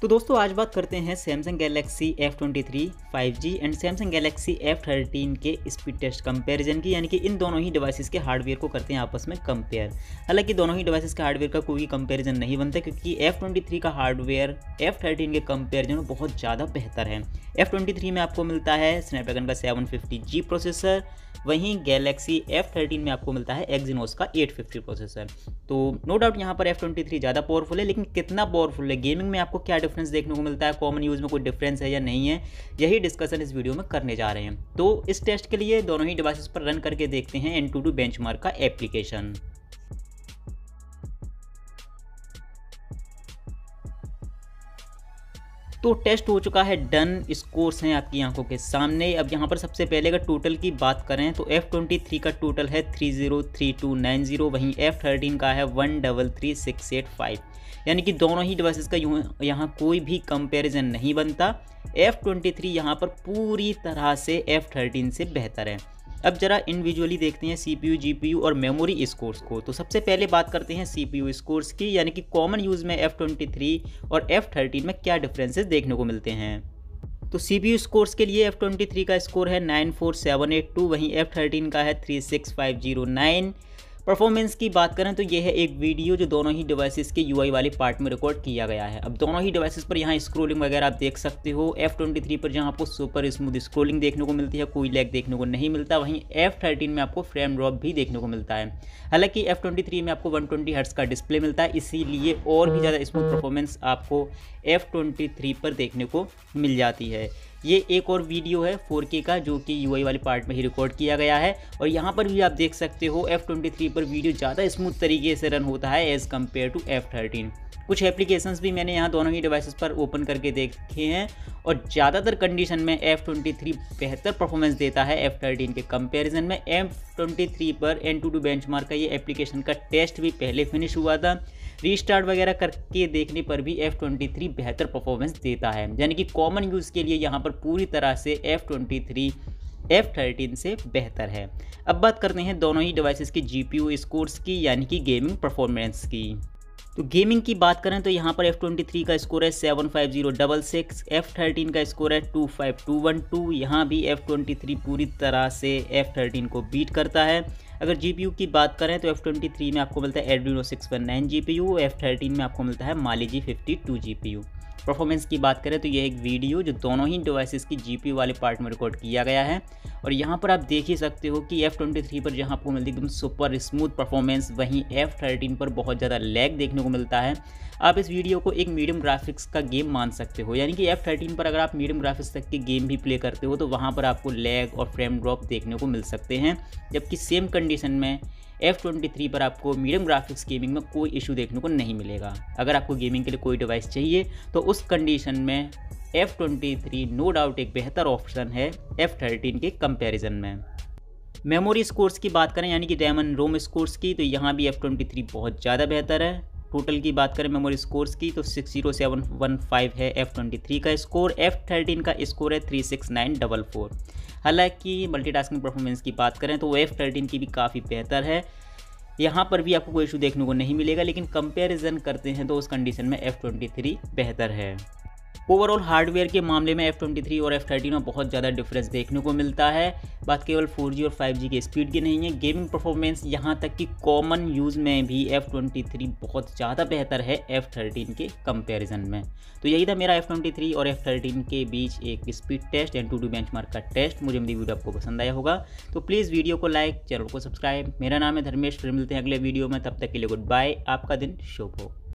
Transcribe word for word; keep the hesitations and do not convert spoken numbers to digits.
तो दोस्तों आज बात करते हैं Samsung Galaxy F twenty three five G and Samsung Galaxy F thirteen के स्पीड टेस्ट कंपैरिजन की, यानी कि इन दोनों ही डिवाइसेस के हार्डवेयर को करते हैं आपस में कंपेयर। हालांकि दोनों ही डिवाइसेस के हार्डवेयर का कोई कंपैरिजन नहीं बनता, क्योंकि एफ ट्वेंटी थ्री का हार्डवेयर एफ थर्टीन के कंपैरिजन में बहुत ज़्यादा बेहतर है। एफ ट्वेंटी थ्री में आपको मिलता है स्नैपड्रैगन का सेवन फिफ्टी जी प्रोसेसर, वहीं गैलेक्सी एफ थर्टीन में आपको मिलता है एक्जीनोस का एट फिफ्टी प्रोसेसर। तो नो डाउट यहाँ पर एफ ट्वेंटी थ्री ज़्यादा पावरफुल है, लेकिन कितना पावरफुल है, गेमिंग में आपको क्या डिफरेंस देखने को मिलता है, कॉमन यूज़ में कोई डिफरेंस है या नहीं है, यही डिस्कशन इस वीडियो में करने जा रहे हैं। तो इस टेस्ट के लिए दोनों ही डिवाइसेस पर रन करके देखते हैं एंटूडू बेंचमार्क का एप्लीकेशन। तो टेस्ट हो चुका है डन, स्कोर्स हैं आपकी आंखों के सामने। अब यहाँ पर सबसे पहले अगर टोटल की बात करें तो एफ ट्वेंटी थ्री का टोटल है three zero three two nine zero, वहीं एफ थर्टीन का है one double three six eight five, यानी कि दोनों ही डिवाइसेस का यहाँ कोई भी कंपैरिजन नहीं बनता। एफ ट्वेंटी थ्री यहाँ पर पूरी तरह से एफ थर्टीन से बेहतर है। अब जरा इंडिविजुअली देखते हैं सीपीयू, जीपीयू और मेमोरी स्कोर्स को। तो सबसे पहले बात करते हैं सीपीयू स्कोर्स की, यानी कि कॉमन यूज़ में एफ ट्वेंटी थ्री और एफ थर्टीन में क्या डिफरेंसेस देखने को मिलते हैं। तो सीपीयू स्कोर्स के लिए एफ ट्वेंटी थ्री का स्कोर है nine four seven eight two, वहीं एफ थर्टीन का है three six five zero nine. Performance की बात करें तो ये है एक वीडियो जो दोनों ही डिवाइसेस के यूआई वाले पार्ट में रिकॉर्ड किया गया है। अब दोनों ही डिवाइसेस पर यहाँ स्क्रोलिंग वगैरह आप देख सकते हो। एफ ट्वेंटी थ्री पर जहाँ आपको सुपर स्मूथ स्क्रोलिंग देखने को मिलती है, कोई लैग देखने को नहीं मिलता, वहीं एफ थर्टीन में आपको फ्रेम ड्रॉप भी देखने को मिलता है। हालांकि एफ ट्वेंटी थ्री में आपको वन ट्वेंटी हर्ट्ज का डिस्प्ले मिलता है, इसीलिए और भी ज़्यादा स्मूथ परफॉर्मेंस आपको एफ ट्वेंटी थ्री पर देखने को मिल जाती है। ये एक और वीडियो है फोर के का, जो कि यूआई वाले पार्ट में ही रिकॉर्ड किया गया है, और यहाँ पर भी आप देख सकते हो एफ ट्वेंटी थ्री पर वीडियो ज़्यादा स्मूथ तरीके से रन होता है as compare to F thirteen. कुछ एप्लीकेशंस भी मैंने यहाँ दोनों ही डिवाइसेस पर ओपन करके देखे हैं, और ज़्यादातर कंडीशन में एफ ट्वेंटी थ्री बेहतर परफॉर्मेंस देता है एफ थर्टीन के कंपैरिजन में। एफ ट्वेंटी थ्री पर एंटूडू बेंचमार्क का ये एप्लीकेशन का टेस्ट भी पहले फिनिश हुआ था। रीस्टार्ट वगैरह करके देखने पर भी एफ ट्वेंटी थ्री बेहतर परफॉर्मेंस देता है, यानी कि कॉमन यूज़ के लिए यहाँ पर पूरी तरह से F twenty three F thirteen से बेहतर है। अब बात करते हैं दोनों ही डिवाइसेस की जीपीयू स्कोर्स की, यानी कि गेमिंग परफॉर्मेंस की। तो गेमिंग की बात करें तो यहाँ पर एफ ट्वेंटी थ्री का स्कोर है seven five zero double six, F thirteen का स्कोर है two five two one two. यहाँ भी एफ ट्वेंटी थ्री पूरी तरह से एफ थर्टीन को बीट करता है। अगर जीपीयू की बात करें तो एफ ट्वेंटी थ्री में आपको मिलता है Adreno six one nine GPU, F thirteen में आपको मिलता है Mali G fifty two GPU. Performance की बात करें तो यह एक वीडियो जो दोनों ही डिवाइसेस की जीपीयू वाले पार्ट में रिकॉर्ड किया गया है, और यहाँ पर आप देख ही सकते हो कि एफ ट्वेंटी थ्री पर जहाँ आपको मिलती है एकदम सुपर स्मूथ परफॉर्मेंस, वहीं एफ थर्टीन पर बहुत ज़्यादा लैग देखने को मिलता है। आप इस वीडियो को एक मीडियम ग्राफिक्स का गेम मान सकते हो, यानी कि एफ थर्टीन पर अगर आप मीडियम ग्राफिक्स तक के गेम भी प्ले करते हो तो वहाँ पर आपको लैग और फ्रेम ड्रॉप देखने को मिल सकते हैं, जबकि सेम कंडीशन में एफ ट्वेंटी थ्री पर आपको मीडियम ग्राफिक्स गेमिंग में कोई इशू देखने को नहीं मिलेगा। अगर आपको गेमिंग के लिए कोई डिवाइस चाहिए तो उस कंडीशन में F twenty three no doubt एक बेहतर ऑप्शन है एफ थर्टीन के कंपैरिजन में। मेमोरी स्कोर्स की बात करें, यानी कि रैम एंड रोम स्कोर्स की, तो यहाँ भी एफ ट्वेंटी थ्री बहुत ज़्यादा बेहतर है। टोटल की बात करें मेमोरी स्कोर्स की तो six zero seven one five है एफ ट्वेंटी थ्री का स्कोर, एफ थर्टीन का स्कोर है three six nine double four. हालांकि मल्टीटास्किंग परफॉर्मेंस की बात करें तो एफ थर्टीन की भी काफ़ी बेहतर है, यहाँ पर भी आपको कोई इशू देखने को नहीं मिलेगा, लेकिन कंपैरिजन करते हैं तो उस कंडीशन में एफ ट्वेंटी थ्री बेहतर है। ओवरऑल हार्डवेयर के मामले में एफ ट्वेंटी थ्री और एफ थर्टीन में बहुत ज़्यादा डिफरेंस देखने को मिलता है। बात केवल फोर जी और फाइव जी के स्पीड की नहीं है, गेमिंग परफॉर्मेंस यहाँ तक कि कॉमन यूज़ में भी एफ ट्वेंटी थ्री बहुत ज़्यादा बेहतर है एफ थर्टीन के कंपैरिजन में। तो यही था मेरा एफ ट्वेंटी थ्री और एफ थर्टीन के बीच एक स्पीड टेस्ट एंटूडू बेंचमार्क का टेस्ट। मुझे मेरी वीडियो आपको पसंद आया होगा तो प्लीज़ वीडियो को लाइक, चैनल को सब्सक्राइब। मेरा नाम है धर्मेश, फिर मिलते हैं अगले वीडियो में, तब तक के लिए गुड बाय, आपका दिन शुभ हो।